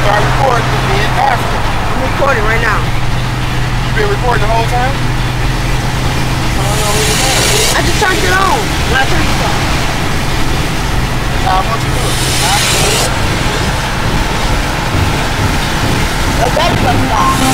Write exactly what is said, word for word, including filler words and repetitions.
start recording and then after. I'm recording right now. You been recording the whole time? I don't know really matter. I just turned it on. When I turned it on. How much you do it? The battery goes off.